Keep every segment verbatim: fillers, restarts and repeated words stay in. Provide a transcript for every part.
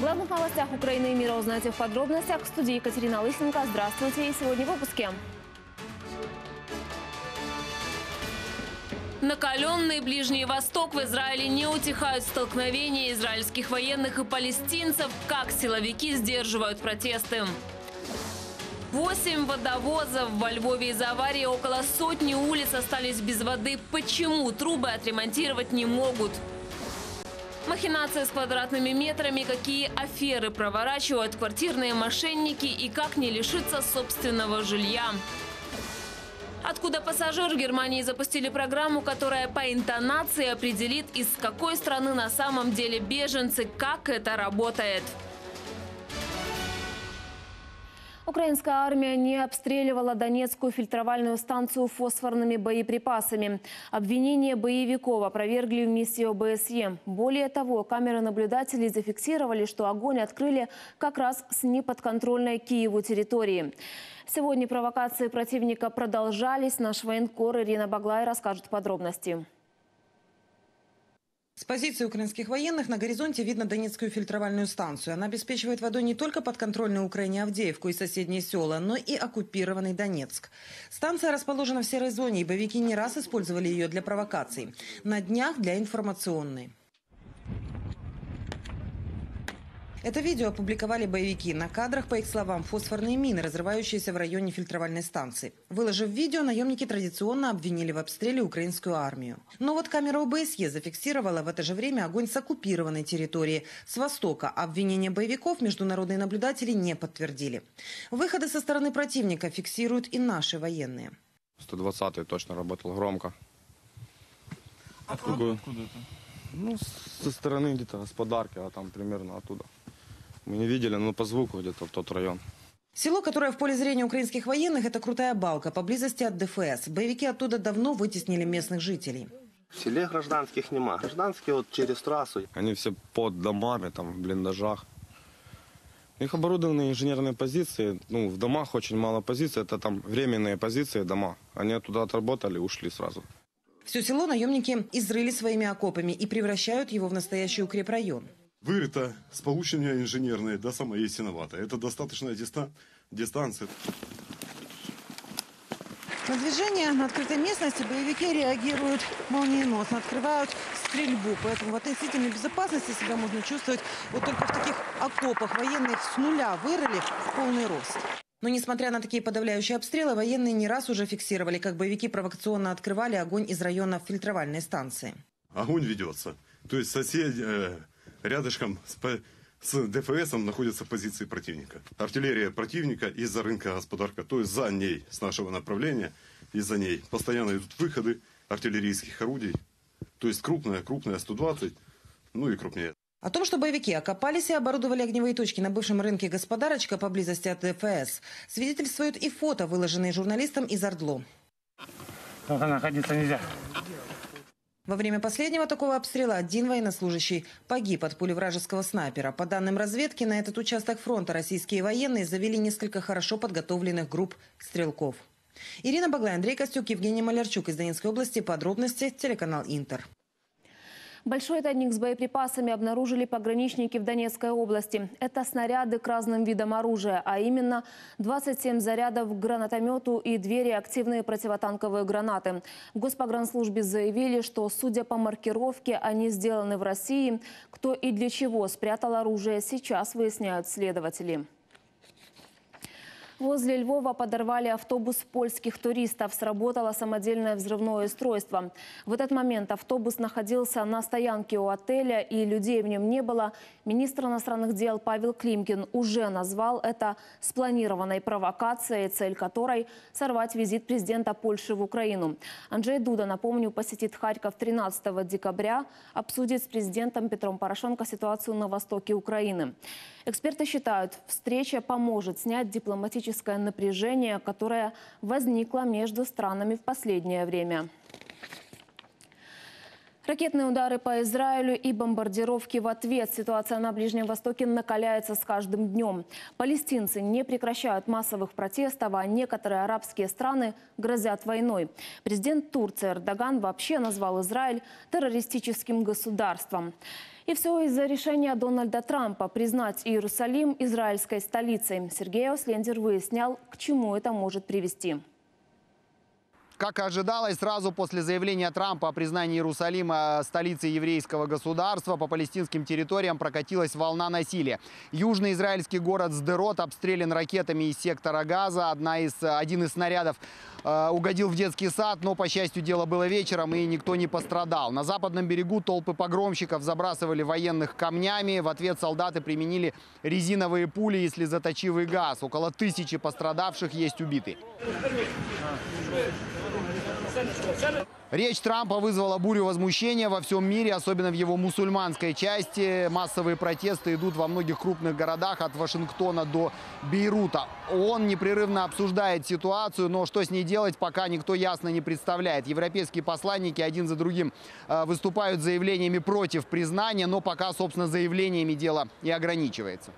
главных новостях Украины и мира узнаете в подробностях. В студии Екатерина Лысенко. Здравствуйте. И сегодня в выпуске. Накаленный Ближний Восток. В Израиле не утихают столкновения израильских военных и палестинцев. Как силовики сдерживают протесты. Восемь водовозов во Львове из-за аварии. Около сотни улиц остались без воды. Почему трубы отремонтировать не могут? Махинации с квадратными метрами, какие аферы проворачивают квартирные мошенники и как не лишиться собственного жилья. Откуда пассажир? В Германии запустили программу, которая по интонации определит, из какой страны на самом деле беженцы, как это работает. Украинская армия не обстреливала Донецкую фильтровальную станцию фосфорными боеприпасами. Обвинения боевиков опровергли в миссии О Бэ Эс Е. Более того, камеры наблюдателей зафиксировали, что огонь открыли как раз с неподконтрольной Киеву территории. Сегодня провокации противника продолжались. Наш военкор Ирина Баглай расскажет подробности. С позиции украинских военных на горизонте видно Донецкую фильтровальную станцию. Она обеспечивает водой не только подконтрольную Украине Авдеевку и соседние села, но и оккупированный Донецк. Станция расположена в серой зоне, и боевики не раз использовали ее для провокаций. На днях для информационной. Это видео опубликовали боевики. На кадрах, по их словам, фосфорные мины, разрывающиеся в районе фильтровальной станции. Выложив видео, наемники традиционно обвинили в обстреле украинскую армию. Но вот камера О Бэ Эс Е зафиксировала в это же время огонь с оккупированной территории, с востока. Обвинения боевиков международные наблюдатели не подтвердили. Выходы со стороны противника фиксируют и наши военные. сто двадцатый точно работал громко. Откуда, откуда это? Ну, со стороны где-то Господарки, а там примерно оттуда. Мы не видели, но по звуку где-то в тот район. Село, которое в поле зрения украинских военных, это Крутая Балка, поблизости от Дэ Эф Эс. Боевики оттуда давно вытеснили местных жителей. В селе гражданских нема. Гражданские вот через трассу. Они все под домами, там, в блиндажах. У них оборудованные инженерные позиции. Ну, в домах очень мало позиций. Это там временные позиции, дома. Они оттуда отработали и ушли сразу. Все село наемники изрыли своими окопами и превращают его в настоящий укрепрайон. Вырыто с получения инженерной до самой Ясиноватой. Это достаточная диста... дистанция. На движение на открытой местности боевики реагируют молниеносно, открывают стрельбу. Поэтому в относительной безопасности себя можно чувствовать вот только в таких окопах. Военные с нуля вырыли в полный рост. Но несмотря на такие подавляющие обстрелы, военные не раз уже фиксировали, как боевики провокационно открывали огонь из района фильтровальной станции. Огонь ведется. То есть соседи э, рядышком с, с Дэ Эф Эсом находятся позиции противника. Артиллерия противника из-за рынка Господарка, то есть за ней, с нашего направления, из-за ней постоянно идут выходы артиллерийских орудий. То есть крупная, крупная сто двадцать, ну и крупнее. О том, что боевики окопались и оборудовали огневые точки на бывшем рынке Господарочка поблизости от Дэ Эф Эс, свидетельствуют и фото, выложенные журналистом из ОРДЛО. Там находиться нельзя. Во время последнего такого обстрела один военнослужащий погиб от пули вражеского снайпера. По данным разведки, на этот участок фронта российские военные завели несколько хорошо подготовленных групп стрелков. Ирина Баглай, Андрей Костюк, Евгений Малярчук из Донецкой области. Подробности телеканал Интер. Большой тайник с боеприпасами обнаружили пограничники в Донецкой области. Это снаряды к разным видам оружия, а именно двадцать семь зарядов к гранатомету и две реактивные противотанковые гранаты. В Госпогранслужбе заявили, что, судя по маркировке, они сделаны в России. Кто и для чего спрятал оружие, сейчас выясняют следователи. Возле Львова подорвали автобус польских туристов. Сработало самодельное взрывное устройство. В этот момент автобус находился на стоянке у отеля, и людей в нем не было. Министр иностранных дел Павел Климкин уже назвал это спланированной провокацией, цель которой – сорвать визит президента Польши в Украину. Анджей Дуда, напомню, посетит Харьков тринадцатого декабря, обсудит с президентом Петром Порошенко ситуацию на востоке Украины. Эксперты считают, встреча поможет снять дипломатическое напряжение, которое возникло между странами в последнее время. Ракетные удары по Израилю и бомбардировки в ответ. Ситуация на Ближнем Востоке накаляется с каждым днем. Палестинцы не прекращают массовых протестов, а некоторые арабские страны грозят войной. Президент Турции Эрдоган вообще назвал Израиль террористическим государством. И все из-за решения Дональда Трампа признать Иерусалим израильской столицей. Сергей Ауслендер выяснял, к чему это может привести. Как и ожидалось, сразу после заявления Трампа о признании Иерусалима столицей еврейского государства по палестинским территориям прокатилась волна насилия. Южный израильский город Сдерот обстрелян ракетами из сектора Газа. Одна из, один из снарядов э, угодил в детский сад, но, по счастью, дело было вечером и никто не пострадал. На западном берегу толпы погромщиков забрасывали военных камнями. В ответ солдаты применили резиновые пули и слезоточивый газ. Около тысячи пострадавших, есть убитые. Речь Трампа вызвала бурю возмущения во всем мире, особенно в его мусульманской части. Массовые протесты идут во многих крупных городах от Вашингтона до Бейрута. Он непрерывно обсуждает ситуацию, но что с ней делать, пока никто ясно не представляет. Европейские посланники один за другим выступают с заявлениями против признания, но пока, собственно, заявлениями дело и ограничивается.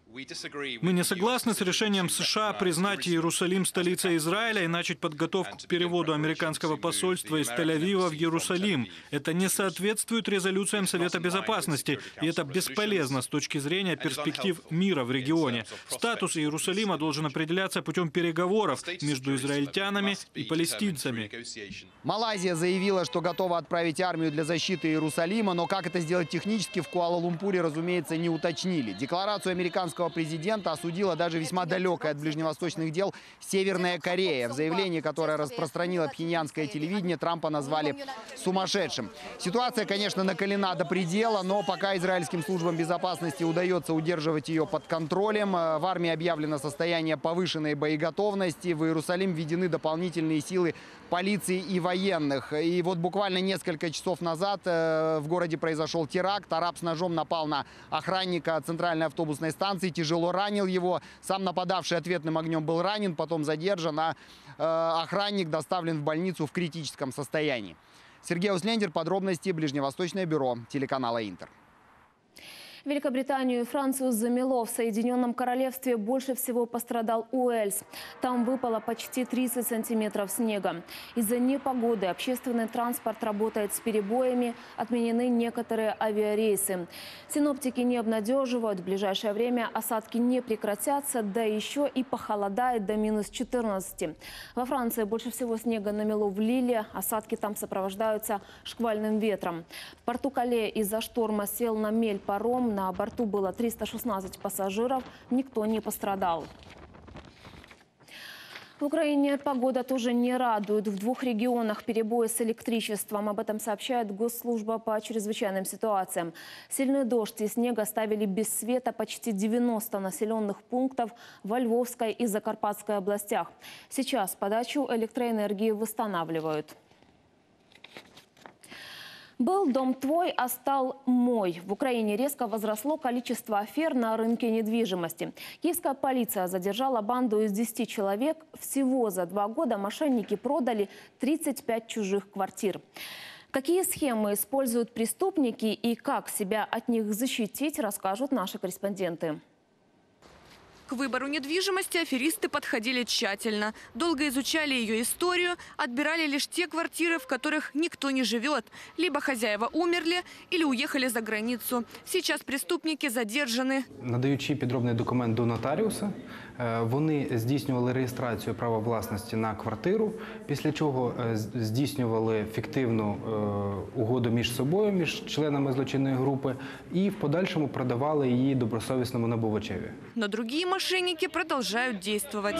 Мы не согласны с решением США признать Иерусалим столицей Израиля и начать подготовку к переводу американского посольства из Тель-Авива в Иерусалим. Это не соответствует резолюциям Совета Безопасности, и это бесполезно с точки зрения перспектив мира в регионе. Статус Иерусалима должен определяться путем переговоров между израильтянами и палестинцами. Малайзия заявила, что готова отправить армию для защиты Иерусалима, но как это сделать технически, в Куала-Лумпуре, разумеется, не уточнили. Декларацию американского президента осудила даже весьма далекая от ближневосточных дел Северная Корея. В заявлении, которое распространило пхеньянское телевидение, Трампа назвали сумасшедшим. Ситуация, конечно, накалена до предела, но пока израильским службам безопасности удается удерживать ее под контролем. В армии объявлено состояние повышенной боеготовности. В Иерусалим введены дополнительные силы полиции и военных. И вот буквально несколько часов назад в городе произошел теракт. Араб с ножом напал на охранника центральной автобусной станции, тяжело ранил его. Сам нападавший ответным огнем был ранен, потом задержан, а охранник доставлен в больницу в критическом состоянии. Сергей Ауслендер, подробности, Ближневосточное бюро телеканала Интер. Великобританию и Францию замело. В Соединенном Королевстве больше всего пострадал Уэльс. Там выпало почти тридцать сантиметров снега. Из-за непогоды общественный транспорт работает с перебоями, отменены некоторые авиарейсы. Синоптики не обнадеживают. В ближайшее время осадки не прекратятся, да еще и похолодает до минус четырнадцати. Во Франции больше всего снега намело в Лиле. Осадки там сопровождаются шквальным ветром. В порту Кале из-за шторма сел на мель паром. На борту было триста шестнадцать пассажиров, никто не пострадал. В Украине погода тоже не радует. В двух регионах перебои с электричеством. Об этом сообщает Госслужба по чрезвычайным ситуациям. Сильный дождь и снег оставили без света почти девяносто населенных пунктов во Львовской и Закарпатской областях. Сейчас подачу электроэнергии восстанавливают. Был дом твой, а стал мой. В Украине резко возросло количество афер на рынке недвижимости. Киевская полиция задержала банду из десяти человек. Всего за два года мошенники продали тридцать пять чужих квартир. Какие схемы используют преступники и как себя от них защитить, расскажут наши корреспонденты. К выбору недвижимости аферисты подходили тщательно. Долго изучали ее историю, отбирали лишь те квартиры, в которых никто не живет. Либо хозяева умерли, или уехали за границу. Сейчас преступники задержаны. Надаючи підробний документ до нотаріуса, вони здійснювали реєстрацію права власності на квартиру, після чого здійснювали фіктивну угоду між собою, між членами злочинної групи, і в подальшому продавали її добросовісному набувачеві. Но другие мошенники продолжают действовать.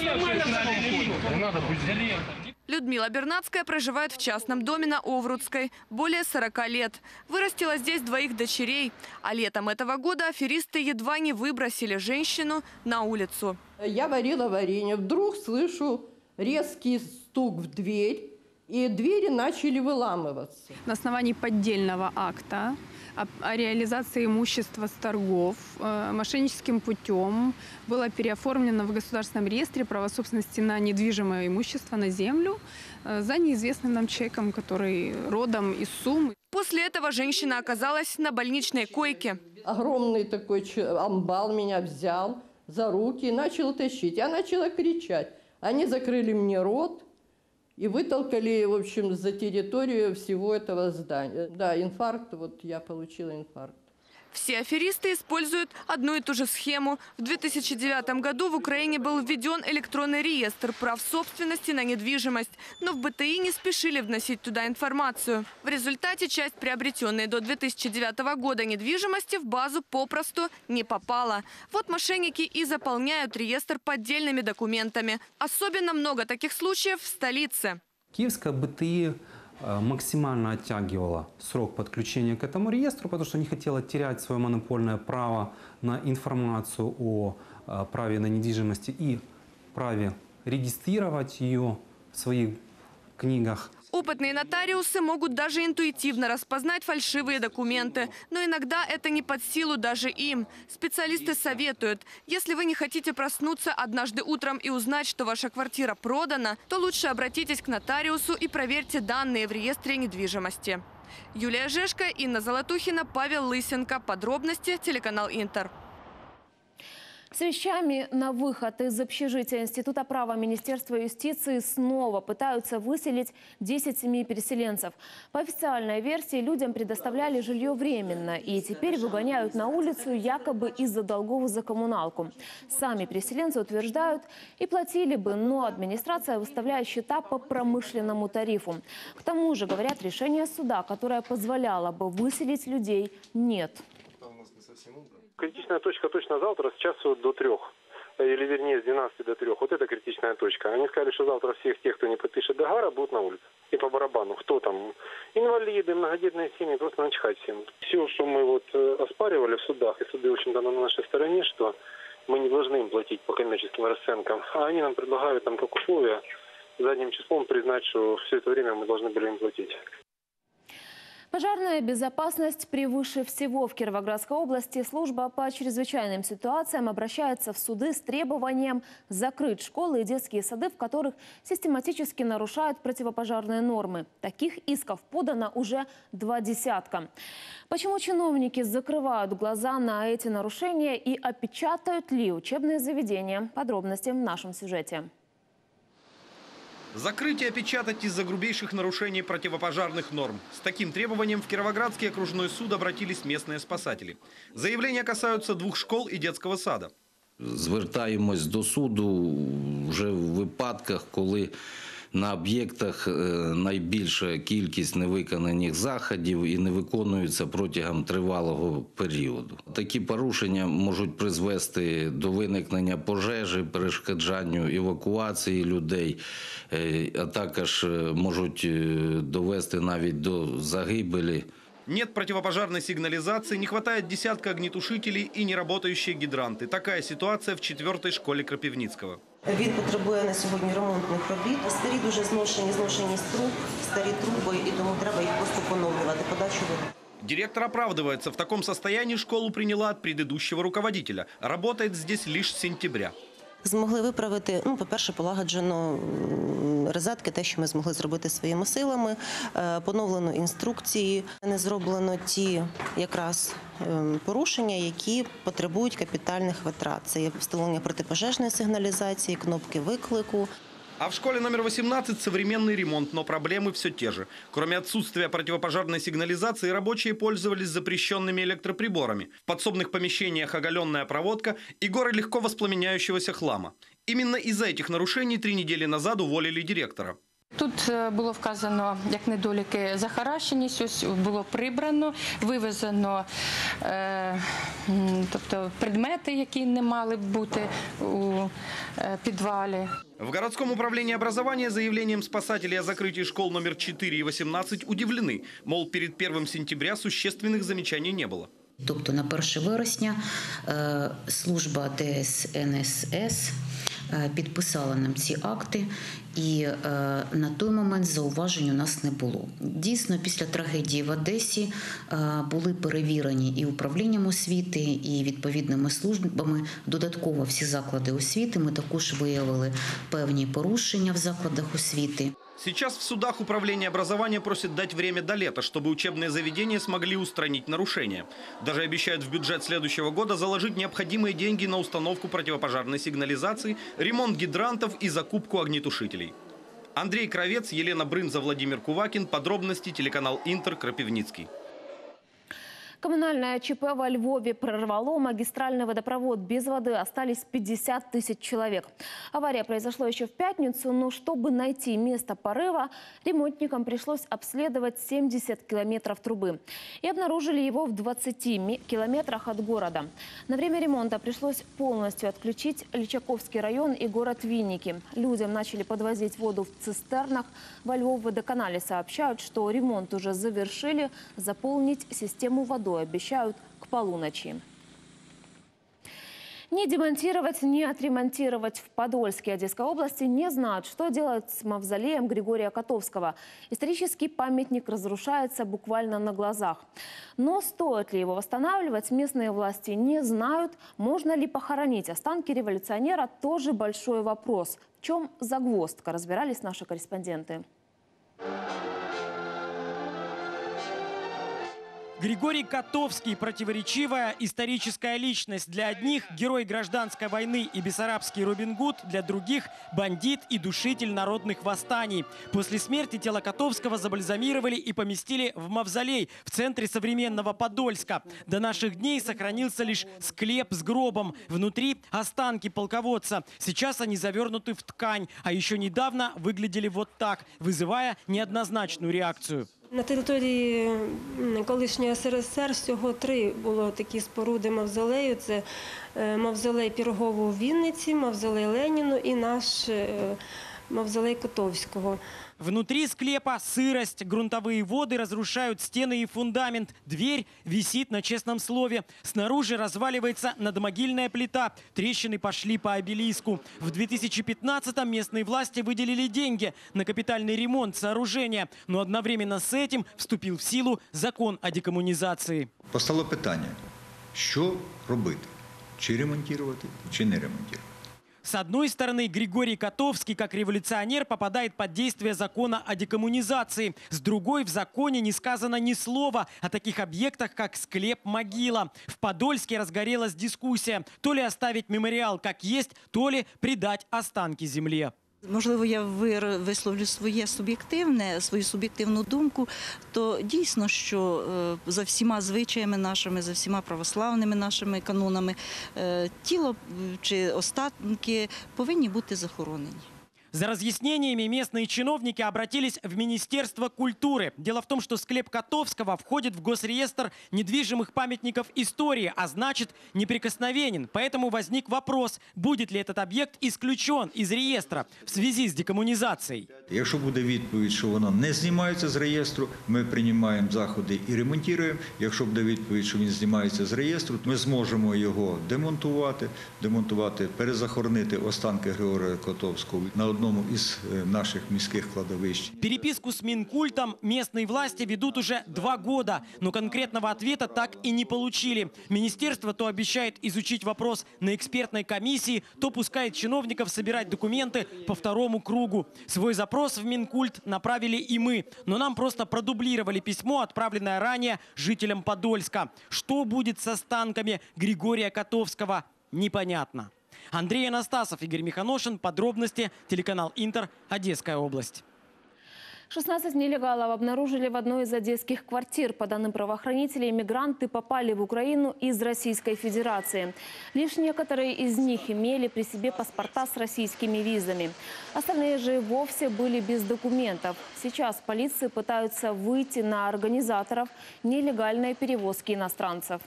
Людмила Бернацкая проживает в частном доме на Оврудской более сорока лет. Вырастила здесь двоих дочерей. А летом этого года аферисты едва не выбросили женщину на улицу. Я варила варенье. Вдруг слышу резкий стук в дверь. И двери начали выламываться. На основании поддельного акта о, о реализации имущества с торгов э, мошенническим путем было переоформлено в государственном реестре право собственности на недвижимое имущество, на землю, э, за неизвестным нам человеком, который родом из Сумы. После этого женщина оказалась на больничной койке. Огромный такой амбал меня взял за руки и начал тащить. Я начала кричать. Они закрыли мне рот и вытолкали, в общем, за территорию всего этого здания. Да, инфаркт, вот я получила инфаркт. Все аферисты используют одну и ту же схему. В две тысячи девятом году в Украине был введен электронный реестр прав собственности на недвижимость. Но в бэ тэ и не спешили вносить туда информацию. В результате часть приобретенной до две тысячи девятого года недвижимости в базу попросту не попала. Вот мошенники и заполняют реестр поддельными документами. Особенно много таких случаев в столице. Киевская бэ тэ и максимально оттягивала срок подключения к этому реестру, потому что не хотела терять свое монопольное право на информацию о праве на недвижимость и праве регистрировать ее в своих книгах. Опытные нотариусы могут даже интуитивно распознать фальшивые документы. Но иногда это не под силу даже им. Специалисты советуют, если вы не хотите проснуться однажды утром и узнать, что ваша квартира продана, то лучше обратитесь к нотариусу и проверьте данные в реестре недвижимости. Юлия Жешко, Инна Золотухина, Павел Лысенко. Подробности телеканал Интер. С вещами на выход из общежития Института права Министерства юстиции снова пытаются выселить десять семей переселенцев. По официальной версии, людям предоставляли жилье временно и теперь выгоняют на улицу якобы из-за долгов за коммуналку. Сами переселенцы утверждают, и платили бы, но администрация выставляет счета по промышленному тарифу. К тому же, говорят, решения суда, которое позволяло бы выселить людей, нет. Критичная точка точно завтра с часу до трех. Или вернее с двенадцати до трех. Вот это критичная точка. Они сказали, что завтра всех тех, кто не подпишет договора, будут на улице. И по барабану. Кто там? Инвалиды, многодетные семьи, просто начхать всем. Все, что мы вот оспаривали в судах, и суды, в общем-то, на нашей стороне, что мы не должны им платить по коммерческим расценкам. А они нам предлагают там как условия задним числом признать, что все это время мы должны были им платить. Пожарная безопасность превыше всего. В Кировоградской области служба по чрезвычайным ситуациям обращается в суды с требованием закрыть школы и детские сады, в которых систематически нарушают противопожарные нормы. Таких исков подано уже два десятка. Почему чиновники закрывают глаза на эти нарушения и опечатают ли учебные заведения? Подробности в нашем сюжете. Закрыть и опечатать из-за грубейших нарушений противопожарных норм. С таким требованием в Кировоградский окружной суд обратились местные спасатели. Заявления касаются двух школ и детского сада. Звертаємось до суду вже в випадках, коли на об'єктах найбільша кількість невиконаних заходів і не виконуються протягом тривалого періоду. Такі порушення можуть призвести до виникнення пожежі, перешкоджанню евакуації людей, а також можуть довести навіть до загибелі. Нет противопожарной сигнализации, не хватает десятка огнетушителей и неработающие гидранты. Такая ситуация в четвертой школе Крапивницкого. Він потребує на сьогодні ремонтних робіт. Старі дуже зношені, зношеність труб, старі труби, і тому треба їх просто поновлювати, подачу води. Директор оправдывается, в таком состоянии школу приняла от предыдущего руководителя. Работает здесь лишь с сентября. Змогли виправити, ну, по-перше, полагоджено розетки, те, що ми змогли зробити своїми силами, поновлено інструкції, не зроблено ті якраз порушення, які потребують капітальних витрат. Це є встановлення протипожежної сигналізації, кнопки виклику. А в школе номер восемнадцать современный ремонт, но проблемы все те же. Кроме отсутствия противопожарной сигнализации, рабочие пользовались запрещенными электроприборами. В подсобных помещениях оголенная проводка и горы легко воспламеняющегося хлама. Именно из-за этих нарушений три недели назад уволили директора. Тут було вказано, як недоліки захаращеність, ось було прибрано, вивезено е, тобто предмети, які не мали б бути у е, підвалі. В городском управлении образования заявлением спасателей о закрытии школ номер четыре и восемнадцать удивлены. Мол, перед первым сентября существенных замечаний не было. Тобто на перше вересня служба Д С Н С С підписала нам ці акти, і на той момент зауважень у нас не було. Дійсно, після трагедії в Одесі були перевірені і управлінням освіти, і відповідними службами. Додатково всі заклади освіти ми також виявили певні порушення в закладах освіти. Сейчас в судах управление образования просит дать время до лета, чтобы учебные заведения смогли устранить нарушения. Даже обещают в бюджет следующего года заложить необходимые деньги на установку противопожарной сигнализации, ремонт гидрантов и закупку огнетушителей. Андрей Кравец, Елена Брынза, Владимир Кувакин. Подробности телеканал Интер, Крапивницкий. Коммунальное ЧП во Львове прорвало магистральный водопровод. Без воды остались пятьдесят тысяч человек. Авария произошла еще в пятницу, но чтобы найти место порыва, ремонтникам пришлось обследовать семьдесят километров трубы. И обнаружили его в двадцати километрах от города. На время ремонта пришлось полностью отключить Личаковский район и город Винники. Людям начали подвозить воду в цистернах. Во Львов-водоканале сообщают, что ремонт уже завершили. Заполнить систему водой обещают к полуночи. Не демонтировать, не отремонтировать. В Подольске Одесской области не знают, что делать с мавзолеем Григория Котовского. Исторический памятник разрушается буквально на глазах. Но стоит ли его восстанавливать, местные власти не знают. Можно ли похоронить останки революционера, тоже большой вопрос. В чем загвоздка, разбирались наши корреспонденты. Григорий Котовский – противоречивая историческая личность. Для одних – герой гражданской войны и бессарабский Робин Гуд, для других – бандит и душитель народных восстаний. После смерти тело Котовского забальзамировали и поместили в мавзолей в центре современного Подольска. До наших дней сохранился лишь склеп с гробом. Внутри – останки полководца. Сейчас они завернуты в ткань, а еще недавно выглядели вот так, вызывая неоднозначную реакцію. На території колишнього ес ер ес ер всього три було такі споруди мавзолею. Це мавзолей Пірогову в Вінниці, мавзолей Леніну і наш мавзолей Котовського. Внутри склепа сырость, грунтовые воды разрушают стены и фундамент. Дверь висит на честном слове. Снаружи разваливается надмогильная плита. Трещины пошли по обелиску. В две тысячи пятнадцатом местные власти выделили деньги на капитальный ремонт сооружения. Но одновременно с этим вступил в силу закон о декоммунизации. Постало питання, що робити? Чи ремонтувати, чи не ремонтувати? С одной стороны, Григорий Котовский, как революционер, попадает под действие закона о декоммунизации. С другой, в законе не сказано ни слова о таких объектах, как склеп-могила. В Подольске разгорелась дискуссия. То ли оставить мемориал как есть, то ли придать останки земле. Можливо, я висловлю своє суб'єктивне, свою суб'єктивну думку, то дійсно, що за всіма звичаями нашими, за всіма православними нашими канонами, тіло чи останки повинні бути захоронені. За разъяснениями местные чиновники обратились в Министерство культуры. Дело в том, что склеп Котовского входит в госреестр недвижимых памятников истории, а значит неприкосновенен. Поэтому возник вопрос, будет ли этот объект исключен из реестра в связи с декоммунизацией. Якщо буде відповідь, що воно не знімається з реєстру, ми приймаємо заходи і ремонтуємо. Якщо буде відповідь, що він знімається з реєстру, ми зможемо його демонтувати, демонтувати, перезахоронити останки Григорія Котовського на одному из наших міських кладовищ. Переписку с Минкультом местные власти ведут уже два года, но конкретного ответа так и не получили. Министерство то обещает изучить вопрос на экспертной комиссии, то пускает чиновников собирать документы по второму кругу. Свой запрос в Минкульт направили и мы, но нам просто продублировали письмо, отправленное ранее жителям Подольска. Что будет с останками Григория Котовского, непонятно. Андрей Анастасов, Игорь Миханошин. Подробности. Телеканал Интер. Одесская область. шестнадцать нелегалов обнаружили в одной из одесских квартир. По данным правоохранителей, мигранты попали в Украину из Российской Федерации. Лишь некоторые из них имели при себе паспорта с российскими визами. Остальные же вовсе были без документов. Сейчас в полиции пытаются выйти на организаторов нелегальной перевозки иностранцев.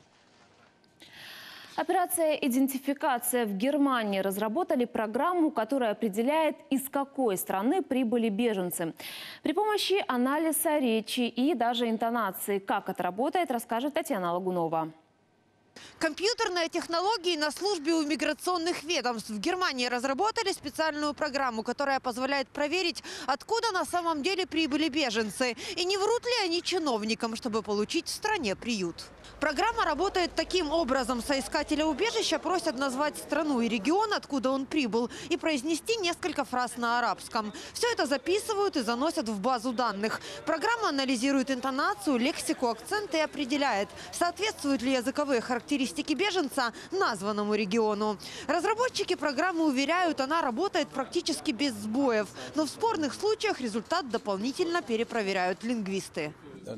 Операция «Идентификация» в Германии разработали программу, которая определяет, из какой страны прибыли беженцы. При помощи анализа речи и даже интонации. Как это работает, расскажет Татьяна Лагунова. Компьютерные технологии на службе у миграционных ведомств. В Германии разработали специальную программу, которая позволяет проверить, откуда на самом деле прибыли беженцы. И не врут ли они чиновникам, чтобы получить в стране приют. Программа работает таким образом. Соискателя убежища просят назвать страну и регион, откуда он прибыл, и произнести несколько фраз на арабском. Все это записывают и заносят в базу данных. Программа анализирует интонацию, лексику, акцент и определяет, соответствуют ли языковые характеристики беженца названному региону. Разработчики программы уверяют, она работает практически без сбоев. Но в спорных случаях результат дополнительно перепроверяют лингвисты.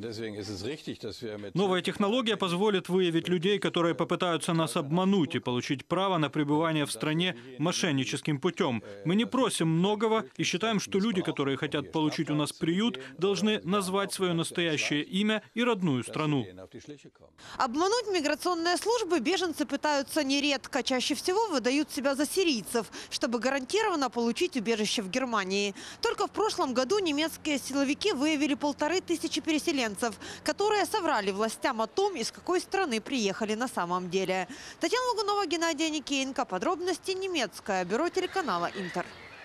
Новая технология позволит выявить людей, которые попытаются нас обмануть и получить право на пребывание в стране мошенническим путем. Мы не просим многого и считаем, что люди, которые хотят получить у нас приют, должны назвать свое настоящее имя и родную страну. Обмануть миграционные службы беженцы пытаются нередко. Чаще всего выдают себя за сирийцев, чтобы гарантированно получить убежище в Германии. Только в прошлом году немецкие силовики выявили полторы тысячи переселенцев, которые соврали властям о том, из какой страны приехали на самом деле. Татьяна Лугунова, Геннадий Никеенко. Подробности немецкое бюро телеканала «Интер».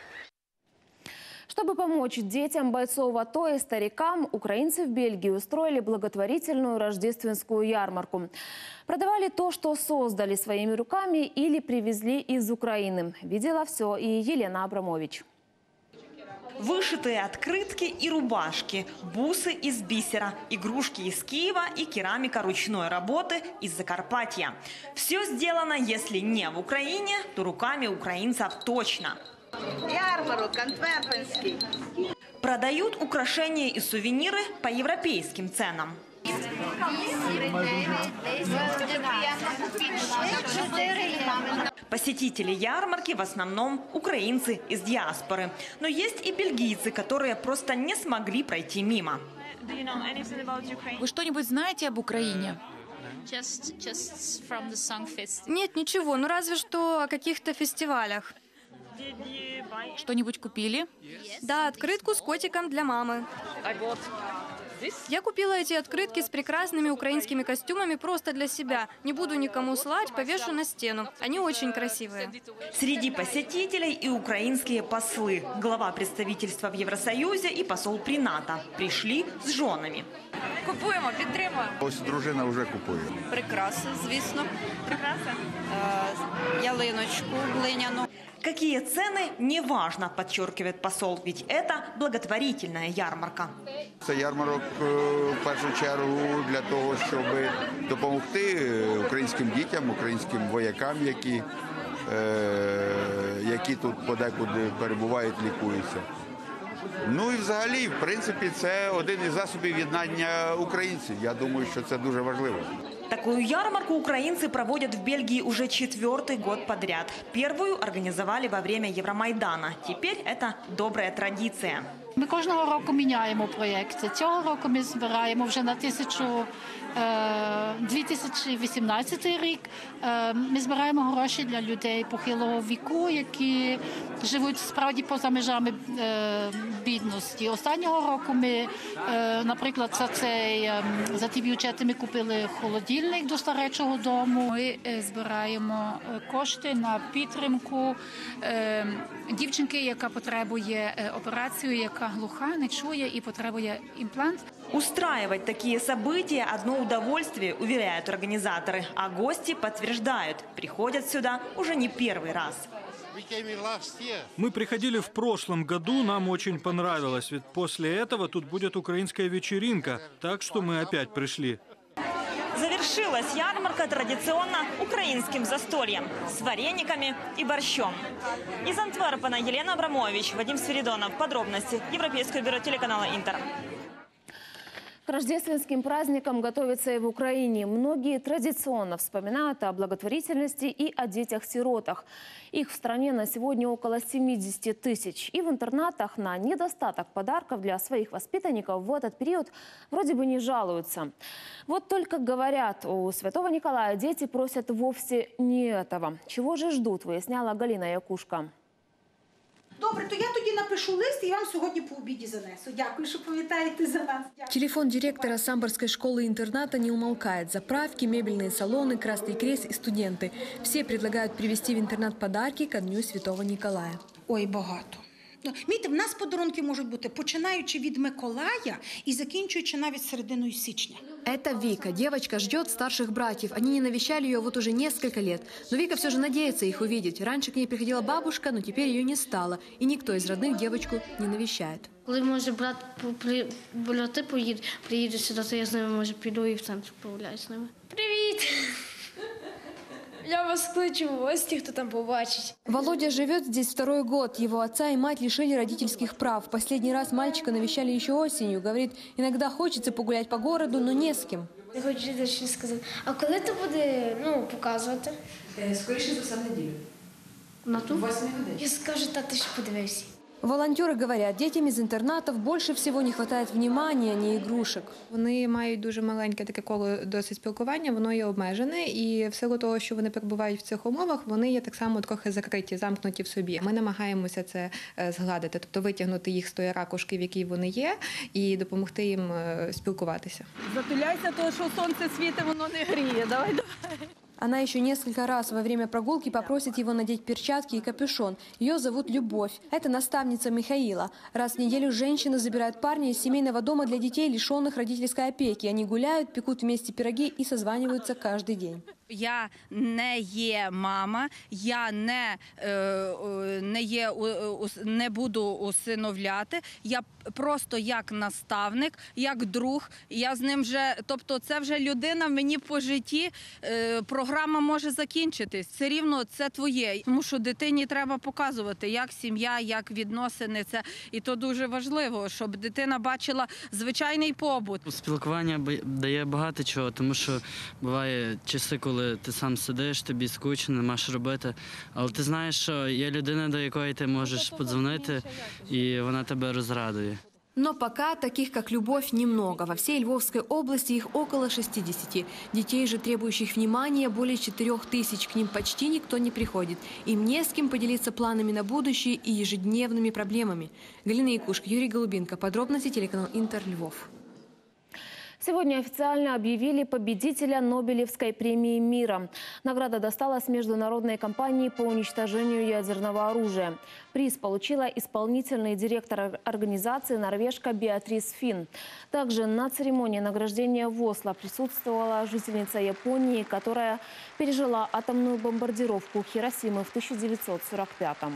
Чтобы помочь детям бойцов АТО и старикам, украинцы в Бельгии устроили благотворительную рождественскую ярмарку. Продавали то, что создали своими руками или привезли из Украины. Видела все и Елена Абрамович. Вышитые открытки и рубашки, бусы из бисера, игрушки из Киева и керамика ручной работы из Закарпатья. Все сделано, если не в Украине, то руками украинцев точно. Ярмарок антверпенский. Продают украшения и сувениры по европейским ценам. Посетители ярмарки в основном украинцы из диаспоры. Но есть и бельгийцы, которые просто не смогли пройти мимо. Вы что-нибудь знаете об Украине? Just, just from the song fest. Нет, ничего, ну разве что о каких-то фестивалях. Что-нибудь купили? Да, открытку с котиком для мамы. Я купила эти открытки с прекрасными украинскими костюмами просто для себя. Не буду никому слать, повешу на стену. Они очень красивые. Среди посетителей и украинские послы. Глава представительства в Евросоюзе и посол при НАТО пришли с женами. Купуємо, підтримуємо. Ось дружина вже купує. Прикраси, звісно. Прикраси? Ялиночку глиняну. Какие цены, не важно, подчеркивает посол, ведь это благотворительная ярмарка. Це ярмарок в першу чергу для того, щоб допомогти українським дітям, українським воякам, які, які тут подекуди перебувають, лікуються. Ну і взагалі, в принципі, це один із засобів єднання українців. Я думаю, що це дуже важливо. Такую ярмарку украинцы проводят в Бельгии уже четвертый год подряд. Первую организовали во время Евромайдана. Теперь это добрая традиция. Ми кожного року міняємо проєкти. Цього року ми збираємо вже на дві тисячі вісімнадцятий рік. Ми збираємо гроші для людей похилого віку, які живуть справді поза межами бідності. Останнього року ми, наприклад, за, цей, за ті бюджети ми купили холодильник до старечого дому. Ми збираємо кошти на підтримку дівчинки, яка потребує операцію, яка глуха, не чує и потребует имплант. Устраивать такие события – одно удовольствие, уверяют организаторы. А гости подтверждают, приходят сюда уже не первый раз. Мы приходили в прошлом году, нам очень понравилось, ведь после этого тут будет украинская вечеринка, так что мы опять пришли. Завершилась ярмарка традиционно украинским застольем с варениками и борщом. Из Антверпена Елена Абрамович, Вадим Свиридонов. Подробности. Европейское бюро телеканала «Интер». К рождественским праздникам готовятся и в Украине. Многие традиционно вспоминают о благотворительности и о детях-сиротах. Их в стране на сегодня около семидесяти тысяч. И в интернатах на недостаток подарков для своих воспитанников в этот период вроде бы не жалуются. Вот только говорят, у Святого Николая дети просят вовсе не этого. Чего же ждут, выясняла Галина Якушка. Добре, то я тоді напишу. напишу лист і вам сьогодні по обіді занесу. Дякую, що пам'ятаєте за нас. Дякую. Телефон директора Самборской школы-интерната не умолкает. Заправки, мебельные салоны, Красный Крест и студенты. Все предлагают привезти в интернат подарки ко Дню Святого Николая. Ой, багато. Мійте, в нас подарунки можуть бути починаючи від Миколая і закінчуючи навіть серединою січня. Это Вика. Девочка ждет старших братьев. Они не навещали ее вот уже несколько лет. Но Вика все же надеется их увидеть. Раньше к ней приходила бабушка, но теперь ее не стало. И никто из родных девочку не навещает. Коли, може, брат, брати приїде сюди, то я з ними, може, піду і в центр погуляю з ними. Привіт! Я вас кличу в гости, кто там побачить. Володя живет здесь второй год. Его отца и мать лишили родительских прав. Последний раз мальчика навещали еще осенью. Говорит, иногда хочется погулять по городу, но не с кем. Я хочу ще сказати, а коли ти буде, ну, показувати? Скоріше за все, в неділю. На ту? Я скажу, та ти ж подивився. Волонтеры говорят, детям из интернатов больше всего не хватает внимания, а не игрушек. Вони мають дуже маленьке таке коло досить спілкування, воно є обмежене, і в силу того, що вони перебувають в цих умовах, вони є так само трохи закриті, замкнуті в собі. Ми намагаємося це згладити, тобто витягнути їх з тої ракушки, в якій вони є, і допомогти їм спілкуватися. Затуляйся, то що сонце світить, воно не гріє. Давай, давай. Она еще несколько раз во время прогулки попросит его надеть перчатки и капюшон. Ее зовут Любовь. Это наставница Михаила. Раз в неделю женщины забирают парня из семейного дома для детей, лишенных родительской опеки. Они гуляют, пекут вместе пироги и созваниваются каждый день. Я не є мама, я не, не, є, не буду усиновляти, я просто як наставник, як друг, я з ним вже, тобто це вже людина мені по житті, програма може закінчитись, все рівно це твоє, тому що дитині треба показувати, як сім'я, як відносини, це, і то дуже важливо, щоб дитина бачила звичайний побут. Спілкування дає багато чого, тому що буває часи, коли ти сам сидиш, тобі скучно, нема що робити, але ти знаєш, що є людина, до якої ти можеш подзвонити, і вона тебе розрадує. Но пока таких, как Любовь, немного. Во всей Львовской области их около шестидесяти. Детей же, требующих внимания, более четырех тысяч. К ним почти никто не приходит. Им не с кем поделиться планами на будущее и ежедневными проблемами. Галина Якушка, Юрий Голубинка. Подробности телеканал Интер, Львов. Сегодня официально объявили победителя Нобелевской премии мира. Награда досталась международной компании по уничтожению ядерного оружия. Приз получила исполнительный директор организации норвежка Беатрис Фин. Также на церемонии награждения в Осло присутствовала жительница Японии, которая пережила атомную бомбардировку Хиросимы в тысяча девятьсот сорок пятом.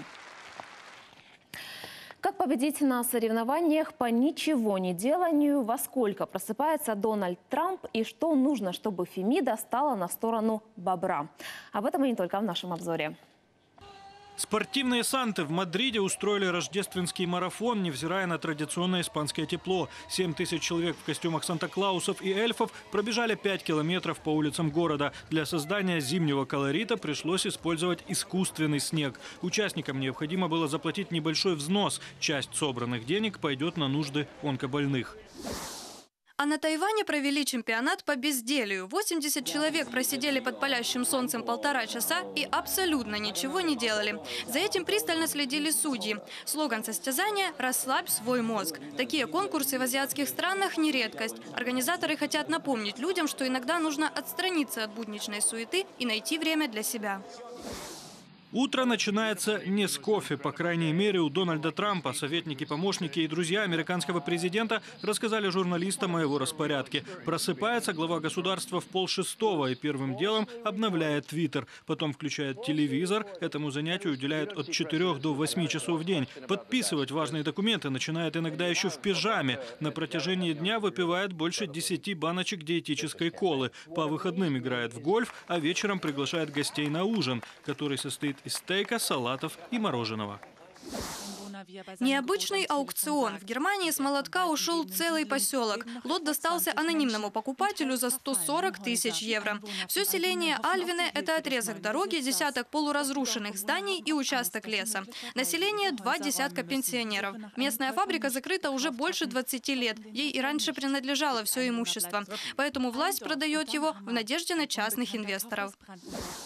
Как победить на соревнованиях по ничего не деланию, во сколько просыпается Дональд Трамп и что нужно, чтобы Фемида стала на сторону бобра. Об этом и не только в нашем обзоре. Спортивные санты в Мадриде устроили рождественский марафон, невзирая на традиционное испанское тепло. семь тысяч человек в костюмах Санта-Клаусов и эльфов пробежали пять километров по улицам города. Для создания зимнего колорита пришлось использовать искусственный снег. Участникам необходимо было заплатить небольшой взнос. Часть собранных денег пойдет на нужды онкобольных. А на Тайване провели чемпионат по безделью. восемьдесят человек просидели под палящим солнцем полтора часа и абсолютно ничего не делали. За этим пристально следили судьи. Слоган состязания «Расслабь свой мозг». Такие конкурсы в азиатских странах не редкость. Организаторы хотят напомнить людям, что иногда нужно отстраниться от будничной суеты и найти время для себя. Утро начинается не с кофе. По крайней мере, у Дональда Трампа советники, помощники и друзья американского президента рассказали журналистам о его распорядке. Просыпается глава государства в полшестого и первым делом обновляет твиттер. Потом включает телевизор. Этому занятию уделяет от четырёх до восьми часов в день. Подписывать важные документы начинает иногда еще в пижаме. На протяжении дня выпивает больше десяти баночек диетической колы. По выходным играет в гольф, а вечером приглашает гостей на ужин, который состоит из стейка, салатов и мороженого. Необычный аукцион. В Германии с молотка ушел целый поселок. Лот достался анонимному покупателю за сто сорок тысяч евро. Все селение Альвины – это отрезок дороги, десяток полуразрушенных зданий и участок леса. Население – два десятка пенсионеров. Местная фабрика закрыта уже больше двадцати лет. Ей и раньше принадлежало все имущество. Поэтому власть продает его в надежде на частных инвесторов.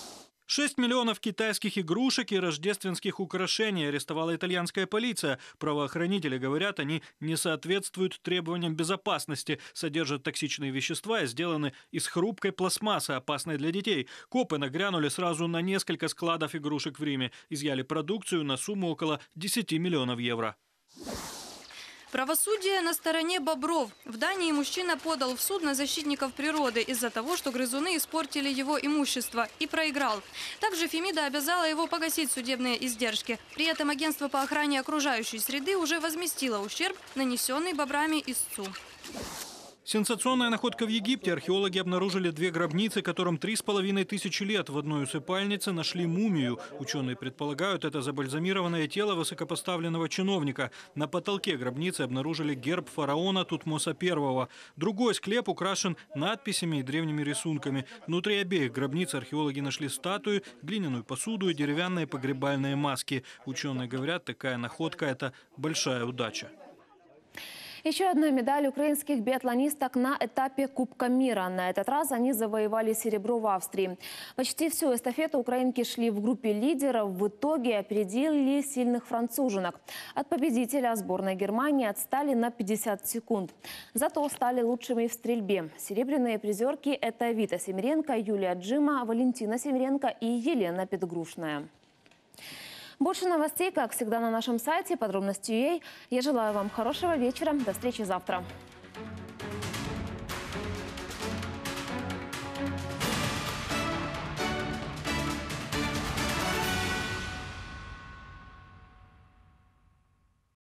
шесть миллионов китайских игрушек и рождественских украшений арестовала итальянская полиция. Правоохранители говорят, они не соответствуют требованиям безопасности, содержат токсичные вещества и сделаны из хрупкой пластмассы, опасной для детей. Копы нагрянули сразу на несколько складов игрушек в Риме. Изъяли продукцию на сумму около десяти миллионов евро. Правосудие на стороне бобров. В Дании мужчина подал в суд на защитников природы из-за того, что грызуны испортили его имущество, и проиграл. Также Фемида обязала его погасить судебные издержки. При этом агентство по охране окружающей среды уже возместило ущерб, нанесенный бобрами истцу. Сенсационная находка в Египте. Археологи обнаружили две гробницы, которым три с половиной тысячи лет. В одной усыпальнице нашли мумию. Ученые предполагают, это забальзамированное тело высокопоставленного чиновника. На потолке гробницы обнаружили герб фараона Тутмоса первого. Другой склеп украшен надписями и древними рисунками. Внутри обеих гробниц археологи нашли статуи, глиняную посуду и деревянные погребальные маски. Ученые говорят, такая находка – это большая удача. Еще одна медаль украинских биатлонисток на этапе Кубка мира. На этот раз они завоевали серебро в Австрии. Почти всю эстафету украинки шли в группе лидеров. В итоге опередили сильных француженок. От победителя сборной Германии отстали на пятьдесят секунд. Зато стали лучшими в стрельбе. Серебряные призерки – это Вита Семеренко, Юлия Джима, Валентина Семеренко и Елена Петгрушная. Больше новостей, как всегда, на нашем сайте подробности точка ю а. Я желаю вам хорошего вечера. До встречи завтра.